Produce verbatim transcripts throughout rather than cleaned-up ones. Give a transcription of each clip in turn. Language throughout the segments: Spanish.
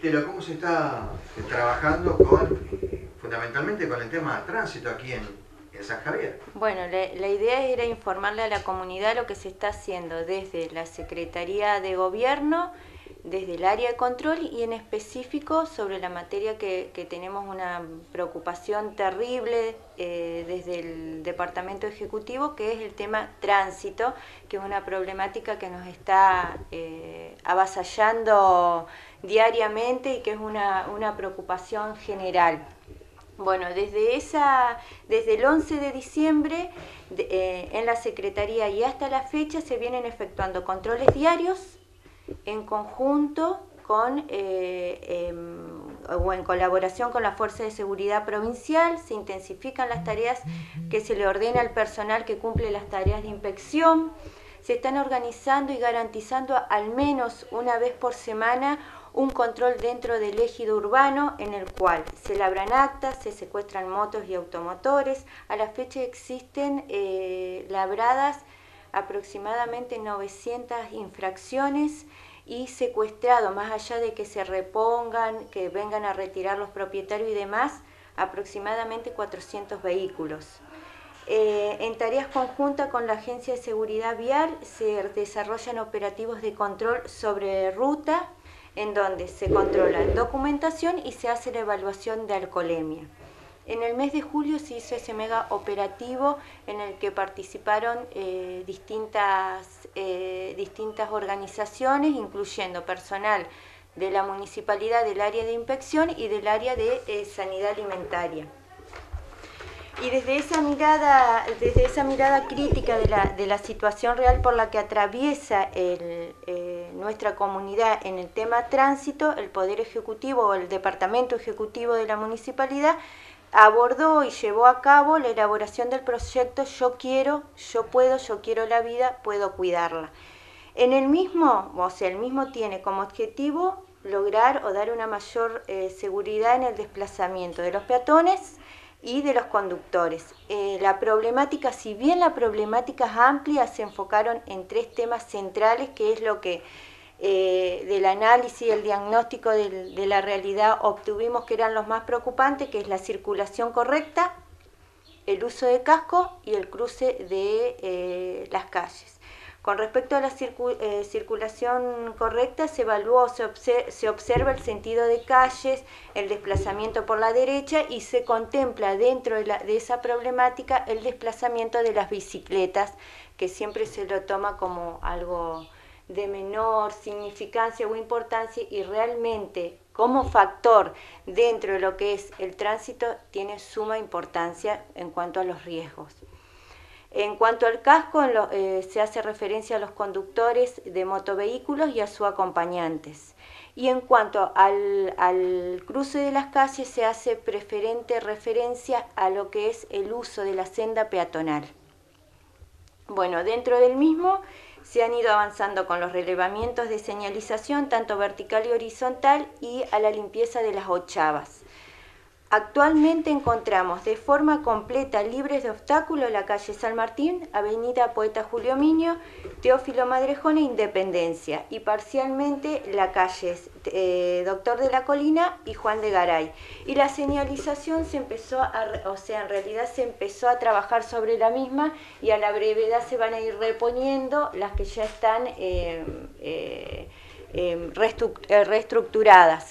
Estela, ¿cómo se está trabajando con, fundamentalmente con el tema de tránsito aquí en, en San Javier? Bueno, la, la idea era informarle a la comunidad lo que se está haciendo desde la Secretaría de Gobierno, desde el área de control y en específico sobre la materia que, que tenemos una preocupación terrible eh, desde el Departamento Ejecutivo, que es el tema tránsito, que es una problemática que nos está eh, avasallando diariamente y que es una, una preocupación general. Bueno, desde, esa, desde el once de diciembre de, eh, en la Secretaría y hasta la fecha se vienen efectuando controles diarios en conjunto con eh, eh, o en colaboración con la Fuerza de Seguridad Provincial. Se intensifican las tareas que se le ordena al personal que cumple las tareas de inspección. Se están organizando y garantizando al menos una vez por semana un control dentro del ejido urbano en el cual se labran actas, se secuestran motos y automotores. A la fecha existen eh, labradas aproximadamente novecientas infracciones y secuestrado, más allá de que se repongan, que vengan a retirar los propietarios y demás, aproximadamente cuatrocientos vehículos. Eh, en tareas conjuntas con la Agencia de Seguridad Vial se desarrollan operativos de control sobre ruta, en donde se controla documentación y se hace la evaluación de alcoholemia. En el mes de julio se hizo ese mega operativo en el que participaron eh, distintas, eh, distintas organizaciones, incluyendo personal de la municipalidad, del área de inspección y del área de eh, sanidad alimentaria. Y desde esa mirada, desde esa mirada crítica de la, de la situación real por la que atraviesa el, eh, nuestra comunidad en el tema tránsito, el Poder Ejecutivo o el Departamento Ejecutivo de la Municipalidad abordó y llevó a cabo la elaboración del proyecto Yo quiero, yo puedo, yo quiero la vida, puedo cuidarla. En el mismo, o sea, el mismo tiene como objetivo lograr o dar una mayor eh, seguridad en el desplazamiento de los peatones y de los conductores. Eh, la problemática, si bien la problemática es amplia, se enfocaron en tres temas centrales, que es lo que eh, del análisis y el diagnóstico de, de la realidad obtuvimos que eran los más preocupantes, que es la circulación correcta, el uso de casco y el cruce de eh, las calles. Con respecto a la circu eh, circulación correcta, se evaluó, se, obse se observa el sentido de calles, el desplazamiento por la derecha y se contempla dentro de, la, de esa problemática el desplazamiento de las bicicletas, que siempre se lo toma como algo de menor significancia o importancia y realmente como factor dentro de lo que es el tránsito tiene suma importancia en cuanto a los riesgos. En cuanto al casco, lo, eh, se hace referencia a los conductores de motovehículos y a sus acompañantes. Y en cuanto al, al cruce de las calles, se hace preferente referencia a lo que es el uso de la senda peatonal. Bueno, dentro del mismo se han ido avanzando con los relevamientos de señalización, tanto vertical y horizontal, y a la limpieza de las ochavas. Actualmente encontramos de forma completa, libres de obstáculos, la calle San Martín, avenida Poeta Julio Miño, Teófilo Madrejón e Independencia, y parcialmente la calle eh, Doctor de la Colina y Juan de Garay. Y la señalización se empezó, a, o sea, en realidad se empezó a trabajar sobre la misma y a la brevedad se van a ir reponiendo las que ya están eh, eh, eh, reestructuradas.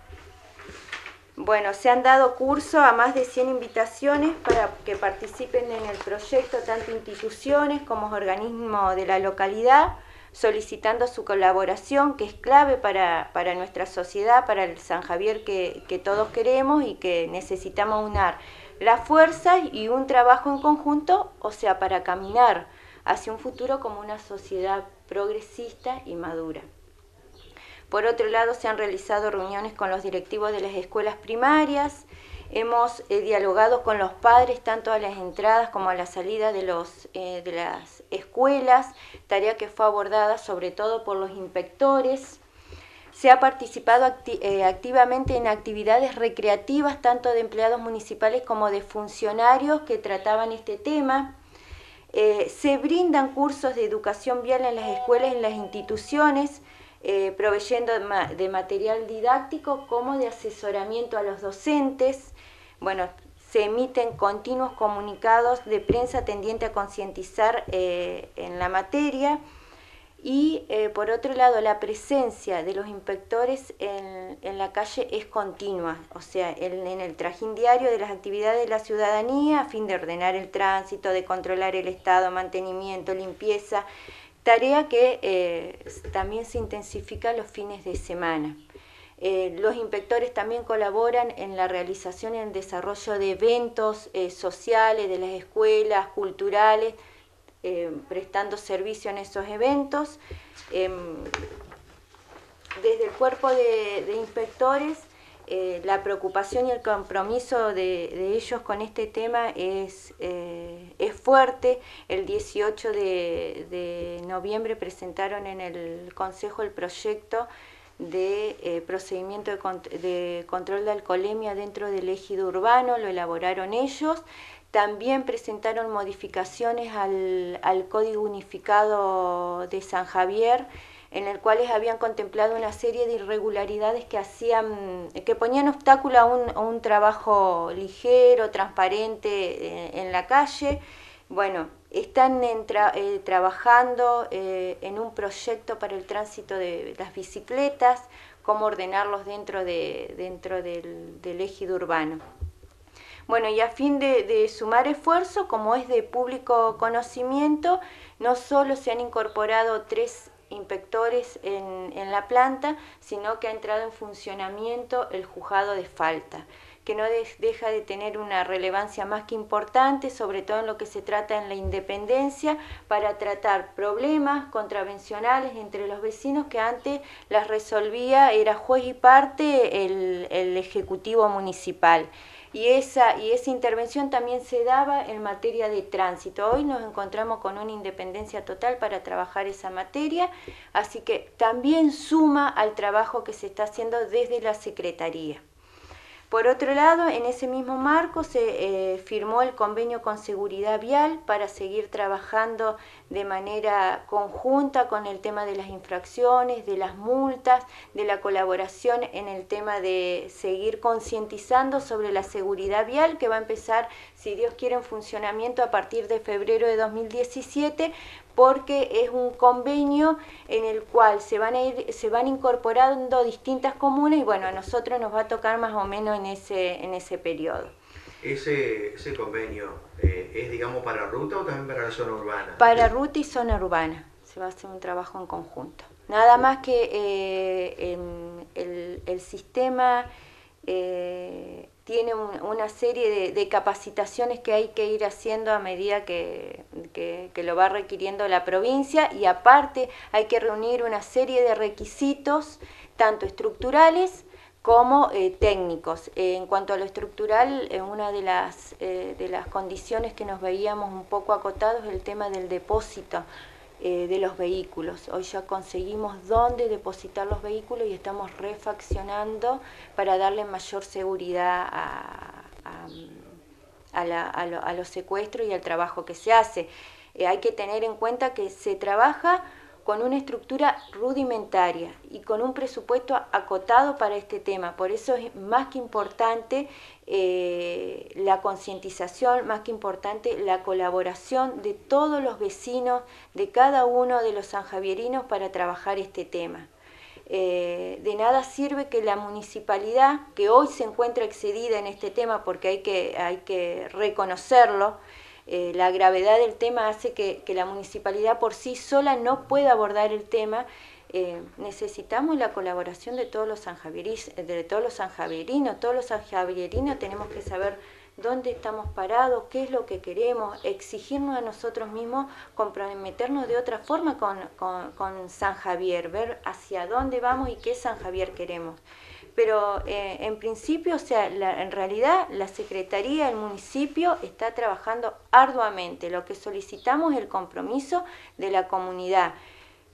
Bueno, se han dado curso a más de cien invitaciones para que participen en el proyecto, tanto instituciones como organismos de la localidad, solicitando su colaboración, que es clave para, para nuestra sociedad, para el San Javier que, que todos queremos y que necesitamos unar las fuerzas y un trabajo en conjunto, o sea, para caminar hacia un futuro como una sociedad progresista y madura. Por otro lado, se han realizado reuniones con los directivos de las escuelas primarias, hemos eh, dialogado con los padres tanto a las entradas como a la salida de, los, eh, de las escuelas, tarea que fue abordada sobre todo por los inspectores. Se ha participado acti eh, activamente en actividades recreativas tanto de empleados municipales como de funcionarios que trataban este tema. Eh, se brindan cursos de educación vial en las escuelas y en las instituciones. eh, proveyendo de, ma de material didáctico como de asesoramiento a los docentes. Bueno, se emiten continuos comunicados de prensa tendiente a concientizar eh, en la materia. Y eh, por otro lado, la presencia de los inspectores en, en la calle es continua, o sea, en, en el trajín diario de las actividades de la ciudadanía a fin de ordenar el tránsito, de controlar el estado, mantenimiento, limpieza, tarea que eh, también se intensifica los fines de semana. Eh, los inspectores también colaboran en la realización y el desarrollo de eventos eh, sociales, de las escuelas, culturales, Eh, prestando servicio en esos eventos. Eh, desde el cuerpo de, de inspectores, eh, la preocupación y el compromiso de, de ellos con este tema es, eh, es fuerte. El dieciocho de, de noviembre presentaron en el Consejo el proyecto de eh, procedimiento de, cont de control de alcoholemia dentro del ejido urbano, lo elaboraron ellos. También presentaron modificaciones al, al Código Unificado de San Javier, en el cual habían contemplado una serie de irregularidades que hacían, que ponían obstáculo a un, a un trabajo ligero, transparente eh, en la calle. Bueno, están en tra eh, trabajando eh, en un proyecto para el tránsito de las bicicletas, cómo ordenarlos dentro, de, dentro del, del ejido urbano. Bueno, y a fin de, de sumar esfuerzo, como es de público conocimiento, no solo se han incorporado tres inspectores en, en la planta, sino que ha entrado en funcionamiento el juzgado de falta, que no de, deja de tener una relevancia más que importante, sobre todo en lo que se trata en la independencia, para tratar problemas contravencionales entre los vecinos que antes las resolvía, era juez y parte el, el Ejecutivo Municipal. Y esa, y esa intervención también se daba en materia de tránsito. Hoy nos encontramos con una independencia total para trabajar esa materia, así que también suma al trabajo que se está haciendo desde la Secretaría. Por otro lado, en ese mismo marco se eh, firmó el convenio con Seguridad Vial para seguir trabajando de manera conjunta con el tema de las infracciones, de las multas, de la colaboración en el tema de seguir concientizando sobre la seguridad vial, que va a empezar, si Dios quiere, en funcionamiento a partir de febrero de dos mil diecisiete, porque es un convenio en el cual se van a ir, se van incorporando distintas comunas y bueno, a nosotros nos va a tocar más o menos en ese, en ese periodo. ¿Ese, ese convenio eh, es, digamos, para ruta o también para la zona urbana? Para ruta y zona urbana, se va a hacer un trabajo en conjunto. Nada más que eh, en el, el sistema eh, tiene un, una serie de, de capacitaciones que hay que ir haciendo a medida que, que, que lo va requiriendo la provincia, y aparte hay que reunir una serie de requisitos, tanto estructurales como eh, técnicos. Eh, en cuanto a lo estructural, eh, una de las, eh, de las condiciones que nos veíamos un poco acotados es el tema del depósito eh, de los vehículos. Hoy ya conseguimos dónde depositar los vehículos y estamos refaccionando para darle mayor seguridad a, a, a, la, a, lo, a los secuestros y al trabajo que se hace. Eh, hay que tener en cuenta que se trabaja con una estructura rudimentaria y con un presupuesto acotado para este tema. Por eso es más que importante eh, la concientización, más que importante la colaboración de todos los vecinos, de cada uno de los sanjavierinos para trabajar este tema. Eh, de nada sirve que la municipalidad, que hoy se encuentra excedida en este tema porque hay que, hay que reconocerlo, Eh, la gravedad del tema hace que, que la municipalidad por sí sola no pueda abordar el tema. Eh, necesitamos la colaboración de todos los sanjavierinos, de todos los sanjavierinos. Todos los sanjavierinos tenemos que saber dónde estamos parados, qué es lo que queremos, exigirnos a nosotros mismos, comprometernos de otra forma con, con, con San Javier, ver hacia dónde vamos y qué San Javier queremos. Pero eh, en principio, o sea, la, en realidad la Secretaría, el municipio está trabajando arduamente. Lo que solicitamos es el compromiso de la comunidad.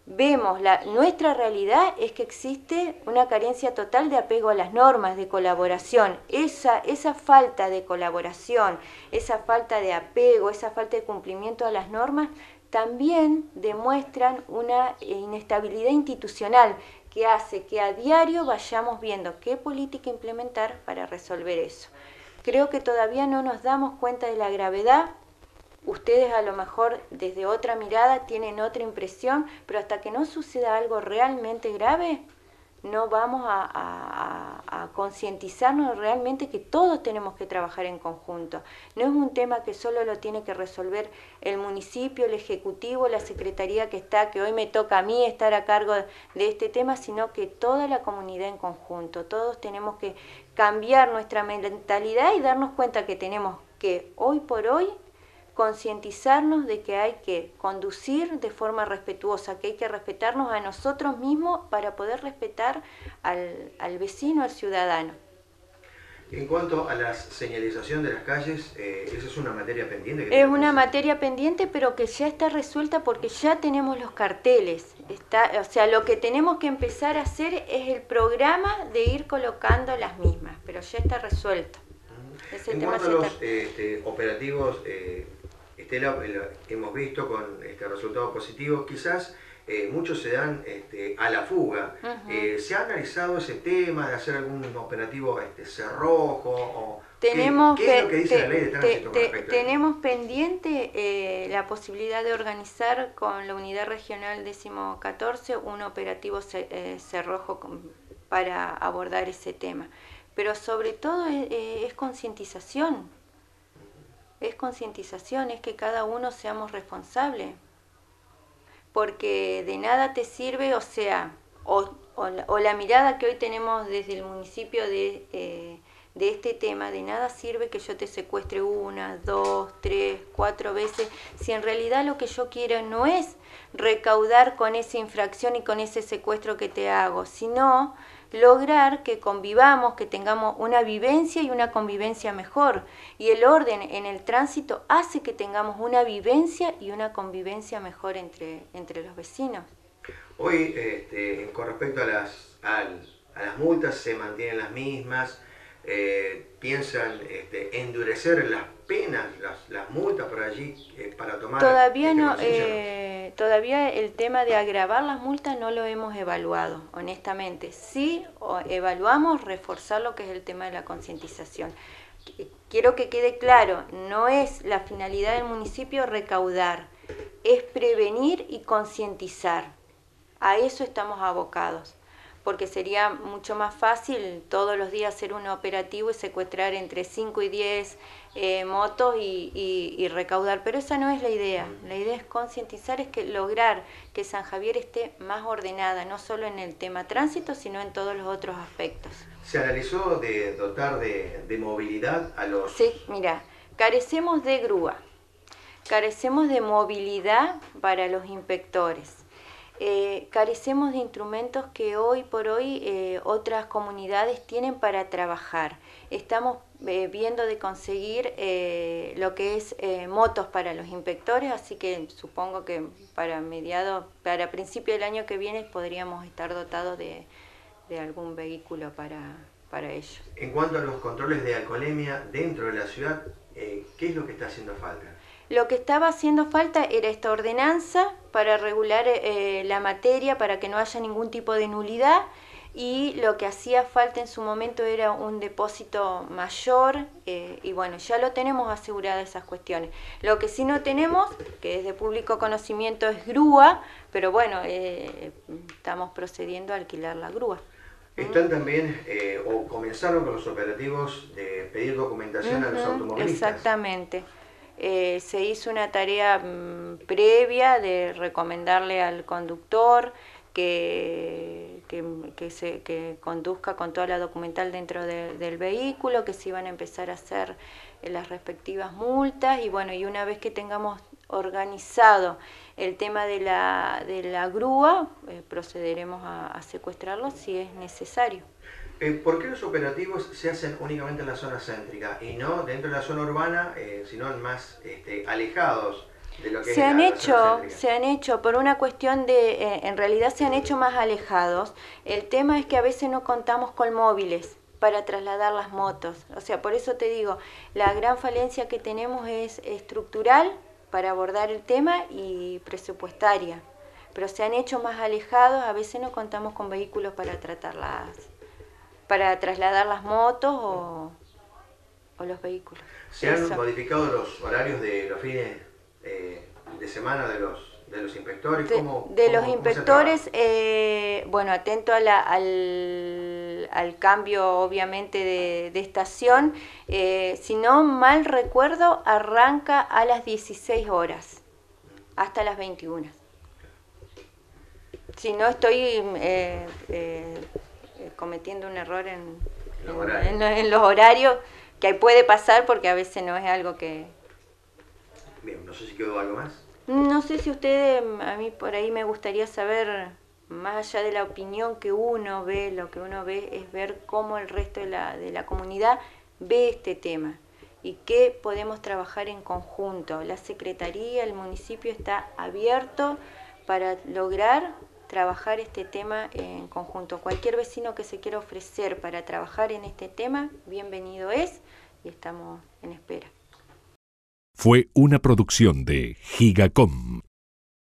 vemos, la, nuestra realidad es que existe una carencia total de apego a las normas, de colaboración. Esa, esa falta de colaboración, esa falta de apego, esa falta de cumplimiento a las normas, también demuestran una inestabilidad institucional que hace que a diario vayamos viendo qué política implementar para resolver eso. Creo que todavía no nos damos cuenta de la gravedad. Ustedes a lo mejor desde otra mirada tienen otra impresión, pero hasta que no suceda algo realmente grave, no vamos a, a, a concientizarnos realmente que todos tenemos que trabajar en conjunto. No es un tema que solo lo tiene que resolver el municipio, el ejecutivo, la secretaría que está, que hoy me toca a mí estar a cargo de este tema, sino que toda la comunidad en conjunto. Todos tenemos que cambiar nuestra mentalidad y darnos cuenta que tenemos que hoy por hoy concientizarnos de que hay que conducir de forma respetuosa, que hay que respetarnos a nosotros mismos para poder respetar al, al vecino, al ciudadano. En cuanto a la señalización de las calles, eh, ¿esa es una materia pendiente? Que es una materia pendiente, pero que ya está resuelta porque ya tenemos los carteles. Está, o sea, lo que tenemos que empezar a hacer es el programa de ir colocando las mismas, pero ya está resuelto. Ese en tema cuanto a los está... este, operativos, eh, Estela, que hemos visto con este resultado positivo, quizás eh, muchos se dan este, a la fuga. Uh-huh. eh, ¿Se ha analizado ese tema de hacer algún operativo este, cerrojo? O tenemos ¿qué, qué que, es lo que dice te, la ley de tránsito te, con respecto te, a Tenemos pendiente eh, la posibilidad de organizar con la Unidad Regional décimo catorce un operativo eh, cerrojo con, para abordar ese tema. Pero sobre todo es, es concientización. Es concientización, es que cada uno seamos responsables, porque de nada te sirve, o sea, o, o, la, o la mirada que hoy tenemos desde el municipio de, eh, de este tema, de nada sirve que yo te secuestre una, dos, tres, cuatro veces, si en realidad lo que yo quiero no es recaudar con esa infracción y con ese secuestro que te hago, sino lograr que convivamos, que tengamos una vivencia y una convivencia mejor. Y el orden en el tránsito hace que tengamos una vivencia y una convivencia mejor entre, entre los vecinos. Hoy, este, con respecto a las, a, a las multas, se mantienen las mismas. Eh, ¿Piensan este, endurecer las penas, las, las multas por allí eh, para tomar? Todavía este no, eh, todavía el tema de agravar las multas no lo hemos evaluado, honestamente. Sí evaluamos reforzar lo que es el tema de la concientización. Quiero que quede claro, no es la finalidad del municipio recaudar, es prevenir y concientizar. A eso estamos abocados. Porque sería mucho más fácil todos los días hacer un operativo y secuestrar entre cinco y diez eh, motos y, y, y recaudar. Pero esa no es la idea. La idea es concientizar, es que lograr que San Javier esté más ordenada, no solo en el tema tránsito, sino en todos los otros aspectos. ¿Se analizó de dotar de, de movilidad a los...? Sí, mira, carecemos de grúa, carecemos de movilidad para los inspectores. Eh, carecemos de instrumentos que hoy por hoy eh, otras comunidades tienen para trabajar. Estamos eh, viendo de conseguir eh, lo que es eh, motos para los inspectores, así que supongo que para mediados, para principio del año que viene podríamos estar dotados de, de algún vehículo para, para ellos. En cuanto a los controles de alcoholemia dentro de la ciudad, eh, ¿qué es lo que está haciendo falta? Lo que estaba haciendo falta era esta ordenanza para regular eh, la materia, para que no haya ningún tipo de nulidad, y lo que hacía falta en su momento era un depósito mayor, eh, y bueno, ya lo tenemos aseguradas esas cuestiones. Lo que sí no tenemos, que es de público conocimiento, es grúa, pero bueno, eh, estamos procediendo a alquilar la grúa. Están también, eh, o comenzaron con los operativos de pedir documentación uh-huh, a los automovilistas. Exactamente. Eh, se hizo una tarea mmm, previa de recomendarle al conductor que, que, que, se, que conduzca con toda la documental dentro de, del vehículo, que se iban a empezar a hacer las respectivas multas y bueno, y una vez que tengamos organizado el tema de la, de la grúa, eh, procederemos a, a secuestrarlo si es necesario. Eh, ¿Por qué los operativos se hacen únicamente en la zona céntrica y no dentro de la zona urbana, eh, sino en más este, alejados de lo que se es han la hecho, zona se han hecho por una cuestión de, eh, en realidad se han hecho más alejados. El tema es que a veces no contamos con móviles para trasladar las motos. O sea, por eso te digo, la gran falencia que tenemos es estructural para abordar el tema y presupuestaria. Pero se han hecho más alejados, a veces no contamos con vehículos para tratarlas, para trasladar las motos o, o los vehículos. ¿Se han Eso. modificado los horarios de los fines eh, de semana de los, de los inspectores? ¿Cómo, de, de cómo, los inspectores, eh, bueno, atento a la, al, al cambio obviamente de, de estación, eh, si no mal recuerdo, arranca a las dieciséis horas, hasta las veintiuna. Si no estoy eh, eh, cometiendo un error en, en, en, en los horarios, que puede pasar porque a veces no es algo que... Bien, no sé si quedó algo más. No sé si ustedes, a mí por ahí me gustaría saber, más allá de la opinión que uno ve, lo que uno ve es ver cómo el resto de la, de la comunidad ve este tema y qué podemos trabajar en conjunto. La Secretaría, el municipio está abierto para lograr trabajar este tema en conjunto. Cualquier vecino que se quiera ofrecer para trabajar en este tema, bienvenido es y estamos en espera. Fue una producción de Gigacom.